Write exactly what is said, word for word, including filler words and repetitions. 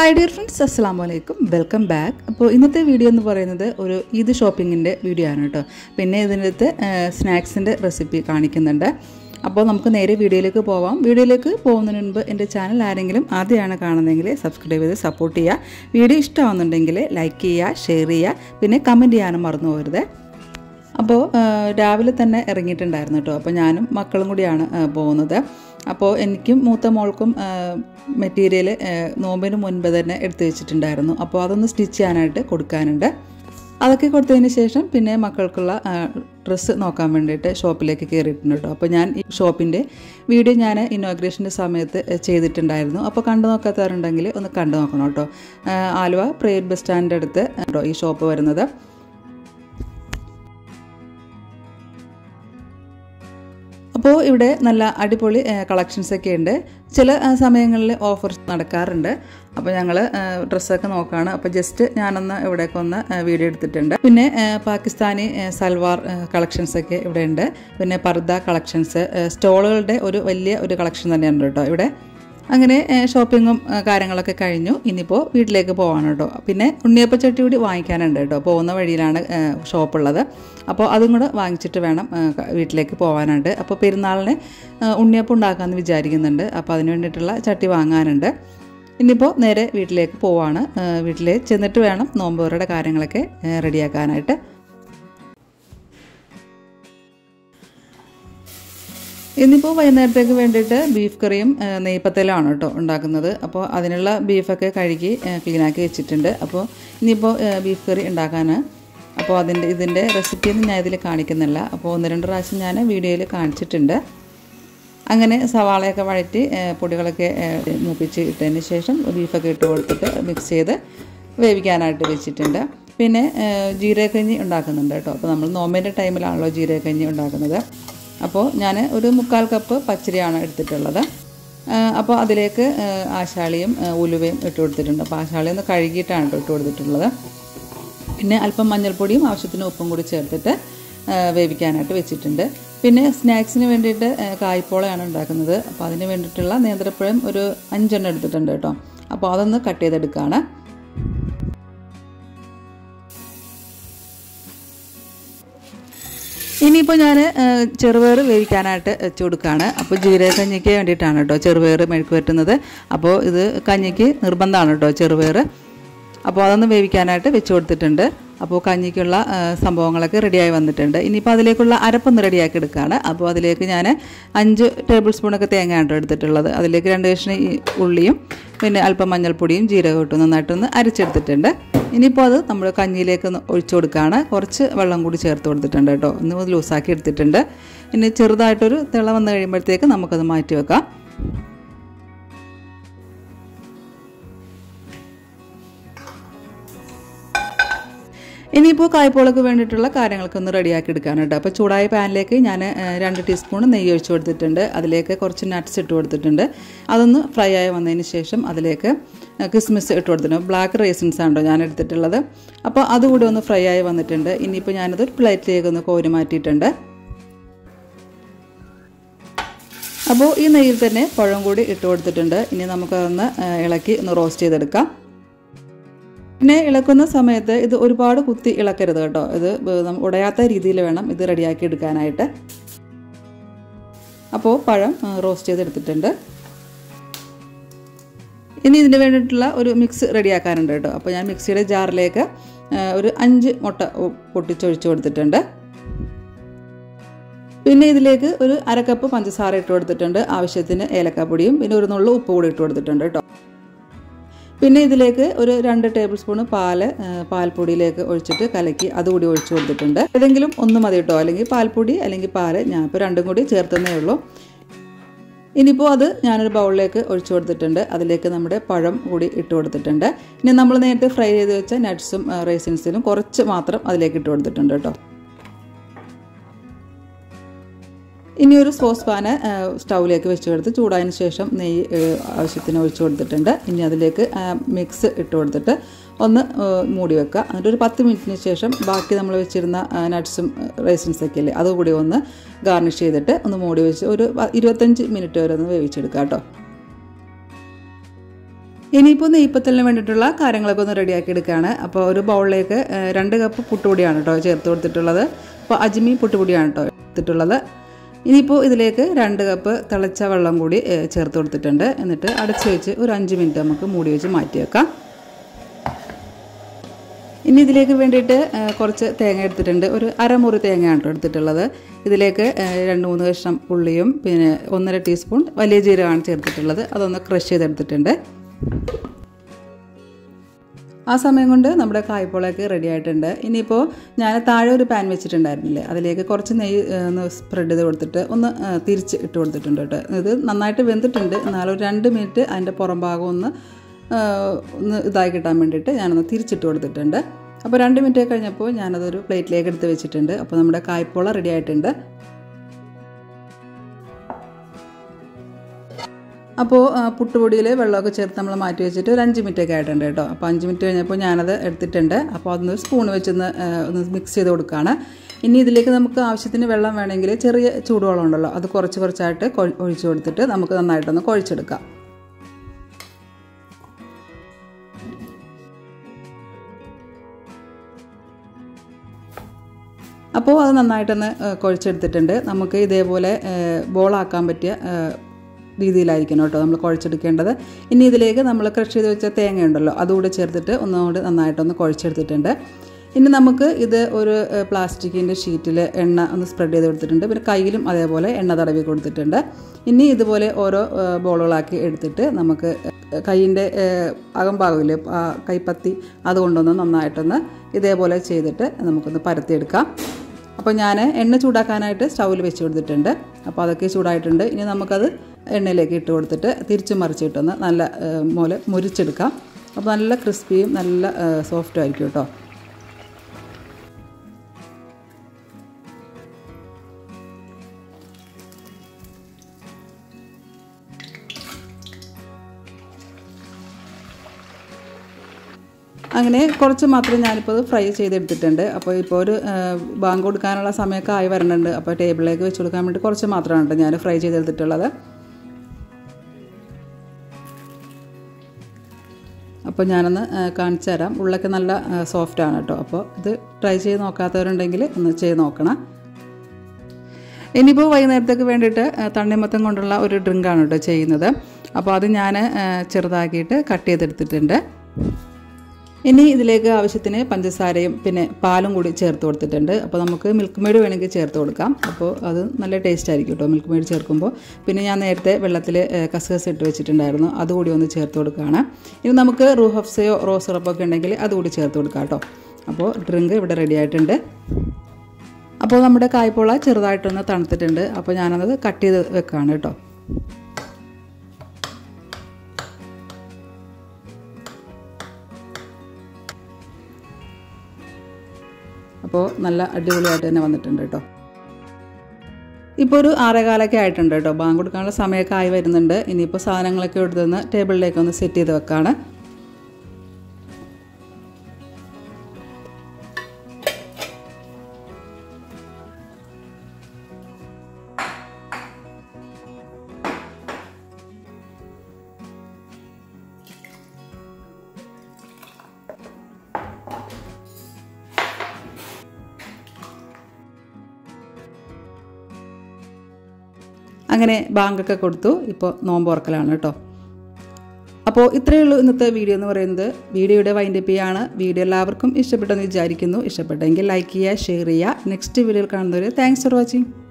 Hi dear friends, assalamu alaikum. Welcome back. അപ്പോൾ ഇന്നത്തെ video എന്ന് പറയുന്നത് ഒരു ഈദ് ഷോപ്പിങ്ങിൻ്റെ വീഡിയോ ആണ് കേട്ടോ. പിന്നെ ഇതിനകത്ത് സ്നാക്സിൻ്റെ റെസിപ്പി കാണിക്കുന്നുണ്ട്. അപ്പോൾ നമുക്ക് നേരെ വീഡിയോയിലേക്ക് പോവാം. വീഡിയോയിലേക്ക് പോകുന്നതിന് മുൻപ് എൻ്റെ ചാനൽ ആരെങ്കിലും ആദ്യമാണ് കാണുന്നതെങ്കിൽ സബ്സ്ക്രൈബ് ചെയ്ത് സപ്പോർട്ട് ചെയ്യുക. വീഡിയോ ഇഷ്ടമാവുന്നുണ്ടെങ്കിൽ ലൈക്ക് ചെയ്യുക, ഷെയർ ചെയ്യുക, പിന്നെ കമൻറ്റ് ചെയ്യാനും മറന്നു പോകരുത്. അപ്പോൾ രാവിലെ തന്നെ ഇറങ്ങിയിട്ടുണ്ടായിരുന്നു കേട്ടോ. അപ്പോൾ ഞാനും മക്കളും കൂടിയാണ് പോകുന്നത്. അപ്പോൾ എനിക്കും മൂത്ത മോൾക്കും മെറ്റീരിയൽ നോമ്പിന് മുൻപ് തന്നെ എടുത്തു വെച്ചിട്ടുണ്ടായിരുന്നു. അപ്പോൾ അതൊന്ന് സ്റ്റിച്ച് ചെയ്യാനായിട്ട് കൊടുക്കാനുണ്ട്. അതൊക്കെ കൊടുത്തതിന് ശേഷം പിന്നെ മക്കൾക്കുള്ള ഡ്രസ്സ് നോക്കാൻ വേണ്ടിയിട്ട് ഷോപ്പിലേക്ക് കയറിയിട്ടുണ്ട് കേട്ടോ. അപ്പോൾ ഞാൻ ഈ ഷോപ്പിൻ്റെ വീഡിയോ ഞാൻ ഇനോഗ്രേഷൻ്റെ സമയത്ത് ചെയ്തിട്ടുണ്ടായിരുന്നു. അപ്പോൾ കണ്ടു നോക്കാത്തവരുണ്ടെങ്കിൽ ഒന്ന് കണ്ടു നോക്കണം കേട്ടോ. ആലുവ പ്രൈവറ്റ് ബസ് സ്റ്റാൻഡിൻ്റെ അടുത്ത് കേട്ടോ ഈ ഷോപ്പ് വരുന്നത്. അപ്പോൾ ഇവിടെ നല്ല അടിപൊളി കളക്ഷൻസൊക്കെ ഉണ്ട്. ചില സമയങ്ങളിൽ ഓഫർ നടക്കാറുണ്ട്. അപ്പോൾ ഞങ്ങൾ ഡ്രസ്സൊക്കെ നോക്കുകയാണ്. അപ്പോൾ ജസ്റ്റ് ഞാനൊന്ന് ഇവിടേക്ക് ഒന്ന് വീഡിയോ എടുത്തിട്ടുണ്ട്. പിന്നെ പാകിസ്ഥാനി സൽവാർ കളക്ഷൻസൊക്കെ ഇവിടെ ഉണ്ട്. പിന്നെ പർദ്ദ കളക്ഷൻസ്, സ്റ്റോളുകളുടെ ഒരു വലിയ ഒരു കളക്ഷൻ തന്നെയുണ്ട് കേട്ടോ ഇവിടെ. അങ്ങനെ ഷോപ്പിങ്ങും കാര്യങ്ങളൊക്കെ കഴിഞ്ഞു. ഇനിയിപ്പോൾ വീട്ടിലേക്ക് പോകാൻ കേട്ടോ. പിന്നെ ഉണ്ണിയപ്പച്ചട്ടി കൂടി വാങ്ങിക്കാനുണ്ട് കേട്ടോ. പോകുന്ന വഴിയിലാണ് ഷോപ്പുള്ളത്. അപ്പോൾ അതും കൂടെ വാങ്ങിച്ചിട്ട് വേണം വീട്ടിലേക്ക് പോകാനുണ്ട്. അപ്പോൾ പെരുന്നാളിന് ഉണ്ണിയപ്പം ഉണ്ടാക്കാമെന്ന് വിചാരിക്കുന്നുണ്ട്. അപ്പോൾ അതിന് വേണ്ടിയിട്ടുള്ള ചട്ടി വാങ്ങാനുണ്ട്. ഇനിയിപ്പോൾ നേരെ വീട്ടിലേക്ക് പോവാണ്. വീട്ടിൽ ചെന്നിട്ട് വേണം നോമ്പുവരുടെ കാര്യങ്ങളൊക്കെ റെഡിയാക്കാനായിട്ട്. ഇന്നിപ്പോൾ വൈകുന്നേരത്തേക്ക് വേണ്ടിയിട്ട് ബീഫ് കറിയും നെയ്പത്തലാണ് കേട്ടോ ഉണ്ടാക്കുന്നത്. അപ്പോൾ അതിനുള്ള ബീഫൊക്കെ കഴുകി ക്ലീനാക്കി വെച്ചിട്ടുണ്ട്. അപ്പോൾ ഇനിയിപ്പോൾ ബീഫ് കറി ഉണ്ടാക്കാൻ, അപ്പോൾ അതിൻ്റെ ഇതിൻ്റെ റെസിപ്പിയൊന്നും ഞാൻ ഇതിൽ കാണിക്കുന്നില്ല. അപ്പോൾ ഒന്ന് രണ്ട് പ്രാവശ്യം ഞാൻ വീഡിയോയിൽ കാണിച്ചിട്ടുണ്ട്. അങ്ങനെ സവാളയൊക്കെ വഴറ്റി പൊടികളൊക്കെ മൂപ്പിച്ച് ഇട്ടതിന് ശേഷം ബീഫൊക്കെ ഇട്ട് കൊടുത്തിട്ട് മിക്സ് ചെയ്ത് വേവിക്കാനായിട്ട് വെച്ചിട്ടുണ്ട്. പിന്നെ ജീരകക്കഞ്ഞി ഉണ്ടാക്കുന്നുണ്ട് കേട്ടോ. അപ്പോൾ നമ്മൾ നോമ്പിൻ്റെ ടൈമിലാണല്ലോ ജീരകക്കഞ്ഞി ഉണ്ടാക്കുന്നത്. അപ്പോൾ ഞാൻ ഒരു മുക്കാൽ കപ്പ് പച്ചരിയാണ് എടുത്തിട്ടുള്ളത്. അപ്പോൾ അതിലേക്ക് ആശാളിയും ഉലുവയും ഇട്ട് കൊടുത്തിട്ടുണ്ട്. അപ്പോൾ ആശാളി ഒന്ന് കഴുകിയിട്ടാണ് ഇട്ട് കൊടുത്തിട്ടുള്ളത്. പിന്നെ അല്പം മഞ്ഞൾപ്പൊടിയും ആവശ്യത്തിന് ഉപ്പും കൂടി ചേർത്തിട്ട് വേവിക്കാനായിട്ട് വെച്ചിട്ടുണ്ട്. പിന്നെ സ്നാക്സിന് വേണ്ടിയിട്ട് കായ്പോളയാണ് ഉണ്ടാക്കുന്നത്. അപ്പോൾ അതിന് വേണ്ടിയിട്ടുള്ള നേന്ത്രപ്പഴം ഒരു അഞ്ചെണ്ണം എടുത്തിട്ടുണ്ട് കേട്ടോ. അപ്പോൾ അതൊന്ന് കട്ട് ചെയ്തെടുക്കുകയാണ്. ഇനിയിപ്പോൾ ഞാൻ ചെറുപയർ വേവിക്കാനായിട്ട് വെച്ച് കൊടുക്കുകയാണ്. അപ്പോൾ ജീരകക്കഞ്ഞിക്ക് വേണ്ടിയിട്ടാണ് കേട്ടോ ചെറുപയർ മെഴുക്ക് വറ്റുന്നത്. അപ്പോൾ ഇത് കഞ്ഞിക്ക് നിർബന്ധമാണ് കേട്ടോ ചെറുപയർ. അപ്പോൾ അതൊന്ന് വേവിക്കാനായിട്ട് വെച്ച് കൊടുത്തിട്ടുണ്ട്. അപ്പോൾ കഞ്ഞിക്കുള്ള സംഭവങ്ങളൊക്കെ റെഡിയായി വന്നിട്ടുണ്ട്. ഇനിയിപ്പോൾ അതിലേക്കുള്ള അരപ്പൊന്ന് റെഡിയാക്കി എടുക്കുകയാണ്. അപ്പോൾ അതിലേക്ക് ഞാൻ അഞ്ച് ടേബിൾ സ്പൂണൊക്കെ തേങ്ങ കേട്ടോ എടുത്തിട്ടുള്ളത്. അതിലേക്ക് രണ്ട് കഷ്ണം ഉള്ളിയും പിന്നെ അല്പം മഞ്ഞൾപ്പൊടിയും ജീരകം ഇട്ട് നന്നായിട്ടൊന്ന് അരച്ചെടുത്തിട്ടുണ്ട്. ഇനിയിപ്പോൾ അത് നമ്മൾ കഞ്ഞിയിലേക്ക് ഒന്ന് ഒഴിച്ചു കൊടുക്കുകയാണ്. കുറച്ച് വെള്ളം കൂടി ചേർത്ത് കൊടുത്തിട്ടുണ്ട് കേട്ടോ. ഒന്ന് ലൂസാക്കി എടുത്തിട്ടുണ്ട്. ഇനി ചെറുതായിട്ടൊരു തിള വന്ന് കഴിയുമ്പോഴത്തേക്ക് നമുക്കത് മാറ്റി വെക്കാം. ഇനിയിപ്പോൾ കായ്പോളക്ക് വേണ്ടിയിട്ടുള്ള കാര്യങ്ങളൊക്കെ ഒന്ന് റെഡിയാക്കി എടുക്കാനുണ്ട്. അപ്പോൾ ചൂടായ പാനിലേക്ക് ഞാൻ രണ്ട് ടീസ്പൂൺ നെയ്യ് ഒഴിച്ച് കൊടുത്തിട്ടുണ്ട്. അതിലേക്ക് കുറച്ച് നട്ട്സ് ഇട്ട് കൊടുത്തിട്ടുണ്ട്. അതൊന്ന് ഫ്രൈ ആയി വന്നതിന് ശേഷം അതിലേക്ക് കിസ്മിസ് ഇട്ട് കൊടുത്തിട്ടുണ്ട്. ബ്ലാക്ക് റേസിൻസ് ആണോ ഞാൻ എടുത്തിട്ടുള്ളത്. അപ്പോൾ അതുകൂടി ഒന്ന് ഫ്രൈ ആയി വന്നിട്ടുണ്ട്. ഇനിയിപ്പോൾ ഞാനത് പ്ലേറ്റിലേക്ക് ഒന്ന് കോരി മാറ്റിയിട്ടുണ്ട്. അപ്പോൾ ഈ നെയ്യിൽ തന്നെ പഴം കൂടി ഇട്ട് കൊടുത്തിട്ടുണ്ട്. ഇനി നമുക്കതൊന്ന് ഇളക്കി ഒന്ന് റോസ്റ്റ് ചെയ്തെടുക്കാം. പിന്നെ ഇളക്കുന്ന സമയത്ത് ഇത് ഒരുപാട് കുത്തി ഇളക്കരുത് കേട്ടോ. ഇത് ഉടയാത്ത രീതിയിൽ വേണം ഇത് റെഡിയാക്കി എടുക്കാനായിട്ട്. അപ്പോൾ പഴം റോസ്റ്റ് ചെയ്തെടുത്തിട്ടുണ്ട്. ഇനി ഇതിന് വേണ്ടിയിട്ടുള്ള ഒരു മിക്സ് റെഡിയാക്കാനുണ്ട് കേട്ടോ. അപ്പോൾ ഞാൻ മിക്സിയുടെ ജാറിലേക്ക് ഒരു അഞ്ച് മുട്ട പൊട്ടിച്ചൊഴിച്ച് കൊടുത്തിട്ടുണ്ട്. പിന്നെ ഇതിലേക്ക് ഒരു അരക്കപ്പ് പഞ്ചസാര ഇട്ട് കൊടുത്തിട്ടുണ്ട്. ആവശ്യത്തിന് ഏലക്കാപ്പൊടിയും പിന്നെ ഒരു നുള്ളു ഉപ്പ് കൂടി ഇട്ട് കൊടുത്തിട്ടുണ്ട് കേട്ടോ. പിന്നെ ഇതിലേക്ക് ഒരു രണ്ട് ടേബിൾ സ്പൂണ് പാല് പാൽപ്പൊടിയിലേക്ക് ഒഴിച്ചിട്ട് കലക്കി അതുകൂടി ഒഴിച്ചു കൊടുത്തിട്ടുണ്ട്. ഏതെങ്കിലും ഒന്ന് മതി കേട്ടോ. അല്ലെങ്കിൽ പാൽപ്പൊടി അല്ലെങ്കിൽ പാല്, ഞാനിപ്പോൾ രണ്ടും കൂടി ചേർത്തന്നേ ഉള്ളൂ. ഇനിയിപ്പോൾ അത് ഞാനൊരു ബൗളിലേക്ക് ഒഴിച്ചു കൊടുത്തിട്ടുണ്ട്. അതിലേക്ക് നമ്മുടെ പഴം കൂടി ഇട്ട് കൊടുത്തിട്ടുണ്ട്. ഇനി നമ്മൾ നേരത്തെ ഫ്രൈ ചെയ്ത് വെച്ച നട്ട്സും റൈസിൻസിനും കുറച്ച് മാത്രം അതിലേക്ക് ഇട്ട് കൊടുത്തിട്ടുണ്ട് കേട്ടോ. ഇനി ഒരു സോസ് പാന് സ്റ്റൗവിലേക്ക് വെച്ച് കൊടുത്ത് ചൂടായതിന് ശേഷം നെയ്യ് ആവശ്യത്തിന് ഒഴിച്ചു കൊടുത്തിട്ടുണ്ട്. ഇനി അതിലേക്ക് മിക്സ് ഇട്ട് കൊടുത്തിട്ട് ഒന്ന് മൂടി വെക്കുക. എന്നിട്ട് ഒരു പത്ത് മിനിറ്റിന് ശേഷം ബാക്കി നമ്മൾ വെച്ചിരുന്ന നട്ട്സും റൈസിൻസൊക്കെ ഇല്ലേ അതുകൂടി ഒന്ന് ഗാർണിഷ് ചെയ്തിട്ട് ഒന്ന് മൂടി വെച്ച് ഒരു ഇരുപത്തഞ്ച് മിനിറ്റ് വരെ ഒന്ന് വേവിച്ചെടുക്കുക കേട്ടോ. ഇനിയിപ്പോൾ നെയ്പ്പത്തലിന് വേണ്ടിയിട്ടുള്ള കാര്യങ്ങളൊക്കെ ഒന്ന് റെഡിയാക്കി എടുക്കുകയാണ്. അപ്പോൾ ഒരു ബൗളിലേക്ക് രണ്ട് കപ്പ് പുട്ടുപൊടിയാണ് കേട്ടോ ചേർത്ത് കൊടുത്തിട്ടുള്ളത്. അപ്പോൾ അജ്മി പുട്ടുപൊടിയാണ് കേട്ടോ എടുത്തിട്ടുള്ളത്. ഇനിയിപ്പോൾ ഇതിലേക്ക് രണ്ട് കപ്പ് തിളച്ച വെള്ളം കൂടി ചേർത്ത് കൊടുത്തിട്ടുണ്ട്. എന്നിട്ട് അടച്ച് വെച്ച് ഒരു അഞ്ച് മിനിറ്റ് നമുക്ക് മൂടി വെച്ച് മാറ്റി വെക്കാം. ഇനി ഇതിലേക്ക് വേണ്ടിയിട്ട് കുറച്ച് തേങ്ങ എടുത്തിട്ടുണ്ട്. ഒരു അരമുറി തേങ്ങയാണ് കേട്ടോ എടുത്തിട്ടുള്ളത്. ഇതിലേക്ക് രണ്ട് മൂന്ന് കഷ്ണം ഉള്ളിയും പിന്നെ ഒന്നര ടീസ്പൂൺ വലിയ ജീരകമാണ് ചേർത്തിട്ടുള്ളത്. അതൊന്ന് ക്രഷ് ചെയ്തെടുത്തിട്ടുണ്ട്. ആ സമയം കൊണ്ട് നമ്മുടെ കായ്പോളയൊക്കെ റെഡി ആയിട്ടുണ്ട്. ഇനിയിപ്പോൾ ഞാൻ താഴെ ഒരു പാൻ വെച്ചിട്ടുണ്ടായിരുന്നില്ലേ, അതിലേക്ക് കുറച്ച് നെയ്യ് ഒന്ന് സ്പ്രെഡ് ചെയ്ത് കൊടുത്തിട്ട് ഒന്ന് തിരിച്ച് ഇട്ട് കൊടുത്തിട്ടുണ്ട് കേട്ടോ. ഇത് നന്നായിട്ട് വെന്തിട്ടുണ്ട്. എന്നാലും ഒരു രണ്ട് മിനിറ്റ് അതിൻ്റെ പുറം ഭാഗം ഒന്ന് ഒന്ന് ഇതായി കിട്ടാൻ വേണ്ടിയിട്ട് ഞാനൊന്ന് തിരിച്ചിട്ട് കൊടുത്തിട്ടുണ്ട്. അപ്പോൾ രണ്ട് മിനിറ്റ് കഴിഞ്ഞപ്പോൾ ഞാനതൊരു പ്ലേറ്റിലേക്ക് എടുത്ത് വെച്ചിട്ടുണ്ട്. അപ്പോൾ നമ്മുടെ കായ്പോള റെഡി ആയിട്ടുണ്ട്. അപ്പോൾ പുട്ടുപൊടിയിൽ വെള്ളമൊക്കെ ചേർത്ത് നമ്മൾ മാറ്റി വെച്ചിട്ട് ഒരു അഞ്ച് മിനിറ്റൊക്കെ ആയിട്ടുണ്ട് കേട്ടോ. അപ്പോൾ അഞ്ച് മിനിറ്റ് കഴിഞ്ഞപ്പോൾ ഞാനത് എടുത്തിട്ടുണ്ട്. അപ്പോൾ അതൊന്ന് സ്പൂൺ വെച്ചൊന്ന് ഒന്ന് മിക്സ് ചെയ്ത് കൊടുക്കുകയാണ്. ഇനി ഇതിലേക്ക് നമുക്ക് ആവശ്യത്തിന് വെള്ളം വേണമെങ്കിൽ ചെറിയ ചൂടുവെള്ളം ഉണ്ടല്ലോ, അത് കുറച്ച് കുറച്ചായിട്ട് ഒഴിച്ച് കൊടുത്തിട്ട് നമുക്ക് നന്നായിട്ടൊന്ന് കുഴച്ചെടുക്കാം. അപ്പോൾ അത് നന്നായിട്ടൊന്ന് കുഴച്ചെടുത്തിട്ടുണ്ട്. നമുക്ക് ഇതേപോലെ ബോളാക്കാൻ പറ്റിയ രീതിയിലായിരിക്കണം കേട്ടോ നമ്മൾ കുഴച്ചെടുക്കേണ്ടത്. ഇനി ഇതിലേക്ക് നമ്മൾ ക്രഷ് ചെയ്ത് വെച്ച തേങ്ങ ഉണ്ടല്ലോ, അതുകൂടെ ചേർത്തിട്ട് ഒന്നുകൂടി നന്നായിട്ടൊന്ന് കുഴച്ചെടുത്തിട്ടുണ്ട്. ഇനി നമുക്ക് ഇത് ഒരു പ്ലാസ്റ്റിക്കിൻ്റെ ഷീറ്റിൽ എണ്ണ ഒന്ന് സ്പ്രെഡ് ചെയ്ത് കൊടുത്തിട്ടുണ്ട്. പിന്നെ കയ്യിലും അതേപോലെ എണ്ണ തടവി കൊടുത്തിട്ടുണ്ട്. ഇനി ഇതുപോലെ ഓരോ ബോളുകളാക്കി എടുത്തിട്ട് നമുക്ക് കൈയിൻ്റെ അകംഭാഗമില്ലേ കൈപ്പത്തി അതുകൊണ്ടൊന്ന് നന്നായിട്ടൊന്ന് ഇതേപോലെ ചെയ്തിട്ട് നമുക്കൊന്ന് പരത്തിയെടുക്കാം. അപ്പോൾ ഞാൻ എണ്ണ ചൂടാക്കാനായിട്ട് സ്റ്റൗവിൽ വെച്ച് കൊടുത്തിട്ടുണ്ട്. അപ്പോൾ അതൊക്കെ ചൂടായിട്ടുണ്ട്. ഇനി നമുക്കത് എണ്ണയിലേക്ക് ഇട്ട് കൊടുത്തിട്ട് തിരിച്ച് മറിച്ചിട്ടൊന്ന് നല്ല പോലെ മുരിച്ചെടുക്കാം. അപ്പോൾ നല്ല ക്രിസ്പിയും നല്ല സോഫ്റ്റും ആയിരിക്കും കേട്ടോ. അങ്ങനെ കുറച്ച് മാത്രം ഞാനിപ്പോൾ അത് ഫ്രൈ ചെയ്തെടുത്തിട്ടുണ്ട്. അപ്പോൾ ഇപ്പോൾ ഒരു ബാങ്ക് കൊടുക്കാനുള്ള സമയമൊക്കെ ആയി വരണുണ്ട്. അപ്പോൾ ടേബിളിലേക്ക് വെച്ച് കൊടുക്കാൻ വേണ്ടി കുറച്ച് മാത്രമാണ് കേട്ടോ ഞാൻ ഫ്രൈ ചെയ്തെടുത്തിട്ടുള്ളത്. അപ്പോൾ ഞാനൊന്ന് കാണിച്ചു തരാം. ഉള്ളൊക്കെ നല്ല സോഫ്റ്റാണ് കേട്ടോ. അപ്പോൾ ഇത് ട്രൈ ചെയ്ത് നോക്കാത്തവരുണ്ടെങ്കിൽ ഒന്ന് ചെയ്ത് നോക്കണം. ഇനിയിപ്പോൾ വൈകുന്നേരത്തേക്ക് വേണ്ടിയിട്ട് തണ്ണിമത്തം കൊണ്ടുള്ള ഒരു ഡ്രിങ്കാണ് കേട്ടോ ചെയ്യുന്നത്. അപ്പോൾ അത് ഞാൻ ചെറുതാക്കിയിട്ട് കട്ട് ചെയ്തെടുത്തിട്ടുണ്ട്. ഇനി ഇതിലേക്ക് ആവശ്യത്തിന് പഞ്ചസാരയും പിന്നെ പാലും കൂടി ചേർത്ത് കൊടുത്തിട്ടുണ്ട്. അപ്പോൾ നമുക്ക് മിൽക്ക് മെയ്ഡ് വേണമെങ്കിൽ ചേർത്ത് കൊടുക്കാം. അപ്പോൾ അത് നല്ല ടേസ്റ്റ് ആയിരിക്കും കേട്ടോ മിൽക്ക് മെയ്ഡ് ചേർക്കുമ്പോൾ. പിന്നെ ഞാൻ നേരത്തെ വെള്ളത്തിൽ കസ്കസ് ഇട്ട് വെച്ചിട്ടുണ്ടായിരുന്നു, അതുകൂടി ഒന്ന് ചേർത്ത് കൊടുക്കുകയാണ്. ഇനി നമുക്ക് റൂഹ് അഫ്സയോ റോസ് സിറപ്പൊക്കെ ഉണ്ടെങ്കിൽ അതുകൂടി ചേർത്ത് കൊടുക്കാം കേട്ടോ. അപ്പോൾ ഡ്രിങ്ക് ഇവിടെ റെഡി ആയിട്ടുണ്ട്. അപ്പോൾ നമ്മുടെ കായ്പോള ചെറുതായിട്ടൊന്ന് തണുത്തിട്ടുണ്ട്. അപ്പോൾ ഞാനത് കട്ട് ചെയ്ത് വെക്കുകയാണ് കേട്ടോ. അപ്പോൾ നല്ല അടിപൊളിയായിട്ട് തന്നെ വന്നിട്ടുണ്ട് കേട്ടോ. ഇപ്പോൾ ഒരു ആറേകാലൊക്കെ ആയിട്ടുണ്ട് കേട്ടോ. ബാങ്ക് കൊടുക്കാനുള്ള സമയമൊക്കെ ആയി വരുന്നുണ്ട്. ഇനിയിപ്പോൾ സാധനങ്ങളൊക്കെ എടുത്തുനിന്ന് ടേബിളിലേക്ക് ഒന്ന് സെറ്റ് ചെയ്ത് വെക്കാണ്. അങ്ങനെ ബാങ്കൊക്കെ കൊടുത്തു. ഇപ്പോൾ നോമ്പ് തുറക്കലാണ് കേട്ടോ. അപ്പോൾ ഇത്രയേ ഉള്ളൂ ഇന്നത്തെ വീഡിയോ എന്ന് പറയുന്നത്. വീഡിയോയുടെ വൈൻഡപ്പ് ചെയ്യാണ്. വീഡിയോ എല്ലാവർക്കും ഇഷ്ടപ്പെട്ടെന്ന് വിചാരിക്കുന്നു. ഇഷ്ടപ്പെട്ടെങ്കിൽ ലൈക്ക് ചെയ്യുക, ഷെയർ ചെയ്യുക. നെക്സ്റ്റ് വീഡിയോയിൽ കാണുന്നവരെ താങ്ക്സ് ഫോർ വാച്ചിങ്.